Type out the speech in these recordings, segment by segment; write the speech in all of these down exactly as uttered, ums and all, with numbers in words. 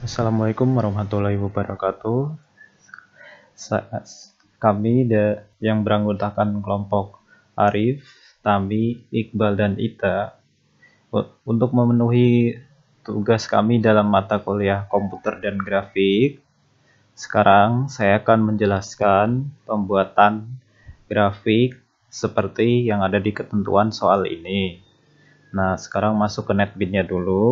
Assalamualaikum warahmatullahi wabarakatuh. Sa- Kami da- yang beranggotakan kelompok Arif, Tami, Iqbal, dan Ita u- untuk memenuhi tugas kami dalam mata kuliah komputer dan grafik. Sekarang saya akan menjelaskan pembuatan grafik seperti yang ada di ketentuan soal ini. Nah, sekarang masuk ke NetBeans-nya dulu.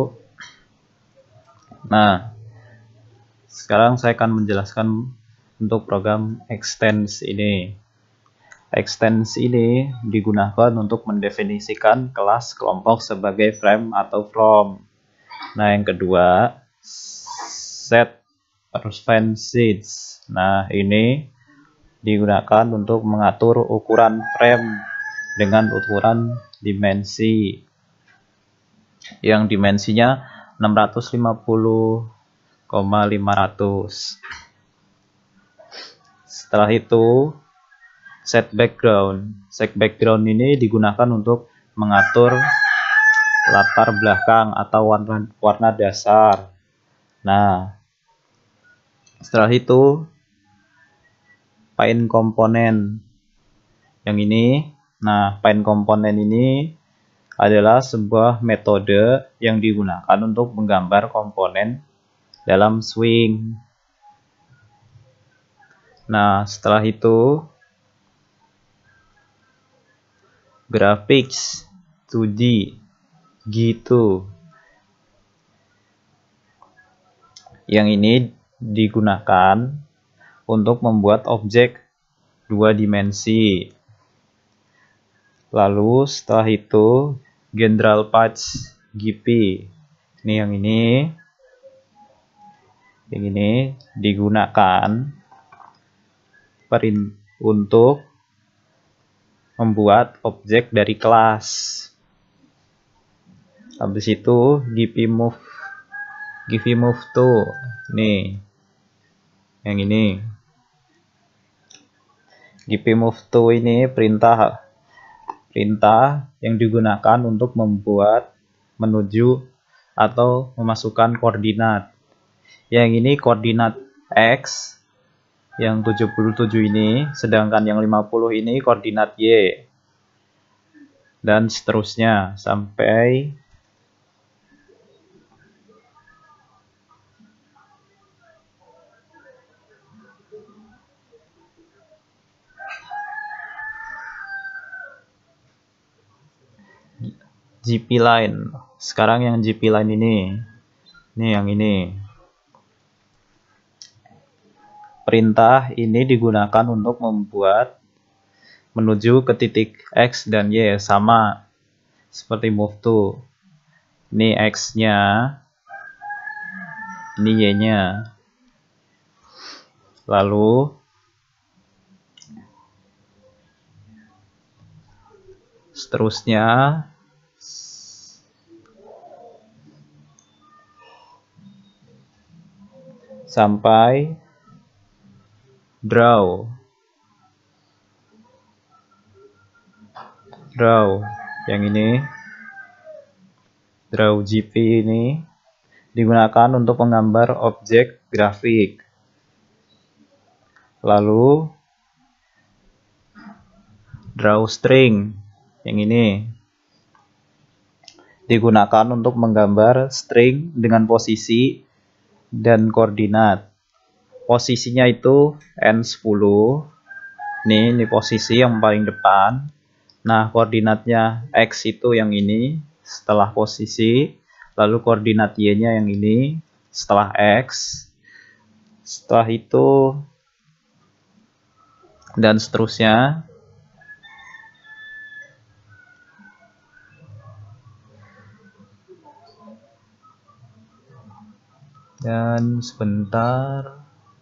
Nah, sekarang saya akan menjelaskan untuk program extends ini. Extends ini digunakan untuk mendefinisikan kelas kelompok sebagai frame atau from. Nah, yang kedua, set percentage. Nah, ini digunakan untuk mengatur ukuran frame dengan ukuran dimensi. Yang dimensinya enam ratus lima puluh koma lima ratus. Setelah itu set background. Set background ini digunakan untuk mengatur latar belakang atau warna, warna dasar. Nah, setelah itu paint komponen. Yang ini, nah paint komponen ini adalah sebuah metode yang digunakan untuk menggambar komponen dalam swing. Nah, setelah itu graphics dua D gitu. Yang ini digunakan untuk membuat objek dua dimensi. Lalu setelah itu General Patch G P. Ini yang ini. Yang ini digunakan perin untuk membuat objek dari kelas. Habis itu G P move G P move to. Nih. Yang ini. G P move to ini perintah perintah yang digunakan untuk membuat menuju atau memasukkan koordinat. Yang ini koordinat X, yang tujuh puluh tujuh ini, sedangkan yang lima puluh ini koordinat Y. Dan seterusnya sampai G P line. Sekarang yang G P line ini. Ini yang ini. Perintah ini digunakan untuk membuat menuju ke titik X dan Y sama seperti move to. Ini X-nya, ini Y-nya. Lalu seterusnya sampai draw. Draw yang ini, draw G P ini digunakan untuk menggambar objek grafik. Lalu draw string yang ini digunakan untuk menggambar string dengan posisi dan koordinat. Posisinya itu N sepuluh. Ini, ini posisi yang paling depan. Nah, koordinatnya X itu yang ini setelah posisi, lalu koordinat Y-nya yang ini setelah X. Setelah itu dan seterusnya. Dan sebentar.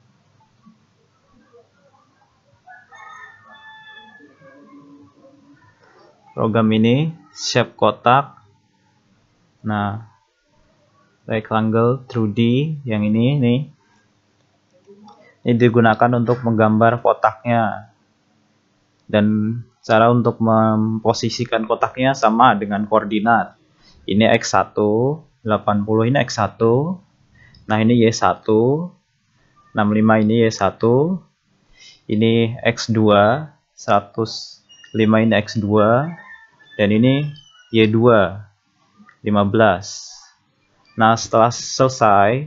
Program ini shape kotak. Nah, rectangle dua D yang ini nih. Ini digunakan untuk menggambar kotaknya. Dan cara untuk memposisikan kotaknya sama dengan koordinat. Ini X satu, delapan puluh ini X satu. Nah, ini Y satu, enam puluh lima ini Y satu, ini X dua, seratus lima ini X dua, dan ini Y dua, lima belas. Nah, setelah selesai,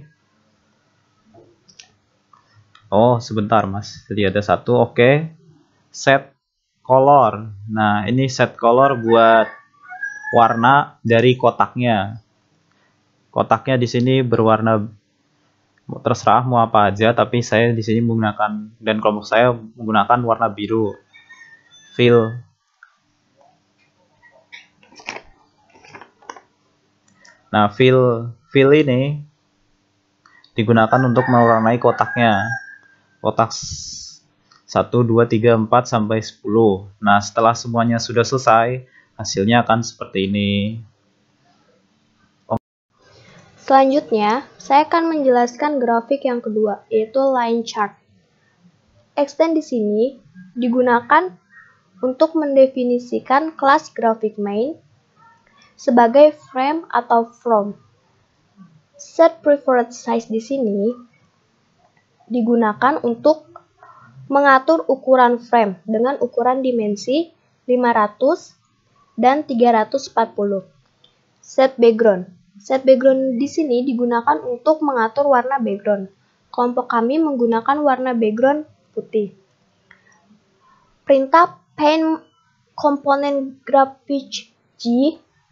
oh sebentar mas, jadi ada satu, oke, okay. Set color. Nah, ini set color buat warna dari kotaknya. Kotaknya di sini berwarna, terserah mau apa aja, tapi saya di sini menggunakan, dan kelompok saya menggunakan warna biru. Fill. Nah, fill fill ini digunakan untuk mewarnai kotaknya. Kotak satu, dua, tiga, empat sampai sepuluh. Nah, setelah semuanya sudah selesai, hasilnya akan seperti ini. Selanjutnya, saya akan menjelaskan grafik yang kedua, yaitu line chart. Extend di sini digunakan untuk mendefinisikan kelas grafik main sebagai frame atau from. Set preferred size di sini digunakan untuk mengatur ukuran frame dengan ukuran dimensi lima ratus dan tiga ratus empat puluh. Set background. Set background di sini digunakan untuk mengatur warna background. Kelompok kami menggunakan warna background putih. Perintah paint component graphic G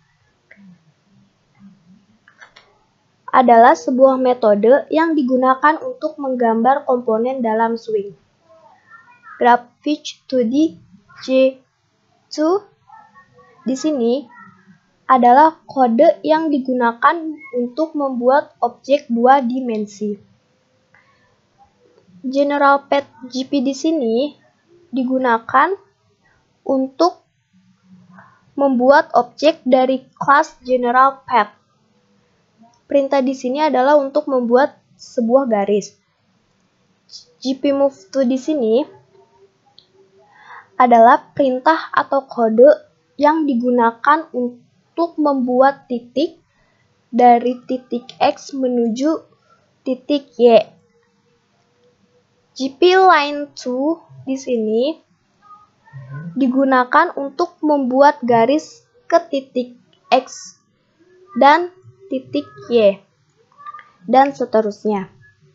adalah sebuah metode yang digunakan untuk menggambar komponen dalam Swing. Graphic dua D J dua di sini adalah kode yang digunakan untuk membuat objek dua dimensi. General Path G P di sini digunakan untuk membuat objek dari kelas General Path. Perintah di sini adalah untuk membuat sebuah garis. G P Move to di sini adalah perintah atau kode yang digunakan untuk untuk membuat titik dari titik X menuju titik Y. G P line dua di sini digunakan untuk membuat garis ke titik X dan titik Y, dan seterusnya.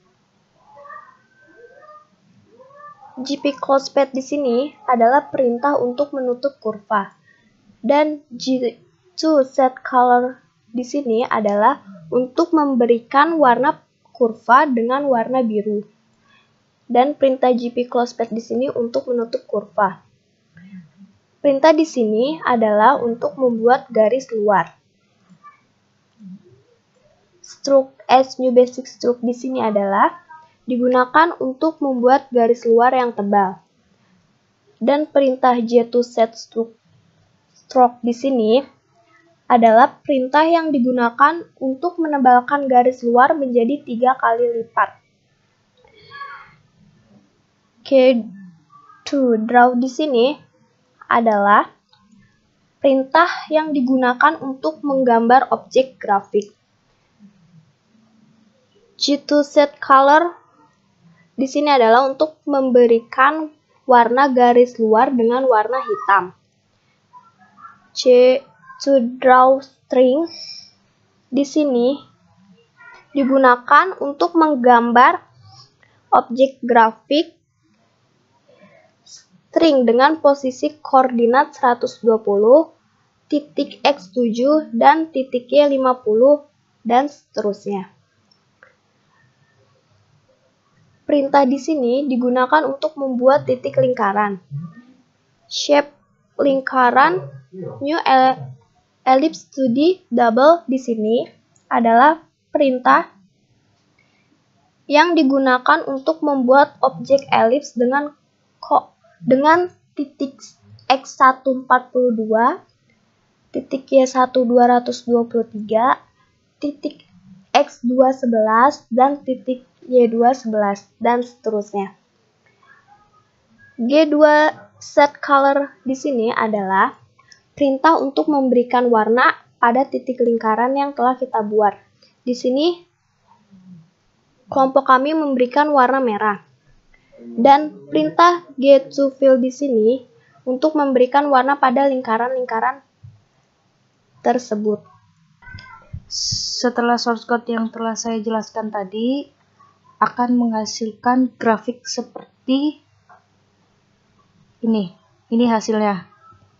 G P close path di sini adalah perintah untuk menutup kurva, dan G to set color di sini adalah untuk memberikan warna kurva dengan warna biru. Dan perintah G P close path di sini untuk menutup kurva. Perintah di sini adalah untuk membuat garis luar. Stroke as new basic stroke di sini adalah digunakan untuk membuat garis luar yang tebal. Dan perintah J to set stroke, stroke di sini adalah perintah yang digunakan untuk menebalkan garis luar menjadi tiga kali lipat. K to draw di sini adalah perintah yang digunakan untuk menggambar objek grafik. G to set color di sini adalah untuk memberikan warna garis luar dengan warna hitam. C to draw string di sini digunakan untuk menggambar objek grafik string dengan posisi koordinat seratus dua puluh, titik X tujuh, dan titik Y lima puluh, dan seterusnya. Perintah di sini digunakan untuk membuat titik lingkaran. Shape lingkaran new ellipse to the double di sini adalah perintah yang digunakan untuk membuat objek elips dengan ko, dengan titik X satu empat puluh dua, titik Y satu dua ratus dua puluh tiga, titik X dua sebelas, dan titik Y dua sebelas, dan seterusnya. G dua set color di sini adalah perintah untuk memberikan warna pada titik lingkaran yang telah kita buat. Di sini kelompok kami memberikan warna merah. Dan perintah get to fill di sini untuk memberikan warna pada lingkaran-lingkaran tersebut. Setelah source code yang telah saya jelaskan tadi akan menghasilkan grafik seperti ini. Ini hasilnya.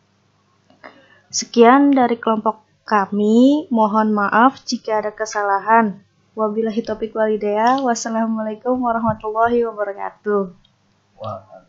Sekian dari kelompok kami. Mohon maaf jika ada kesalahan. Wabillahi taufiq walhidayah. Wassalamualaikum warahmatullahi wabarakatuh.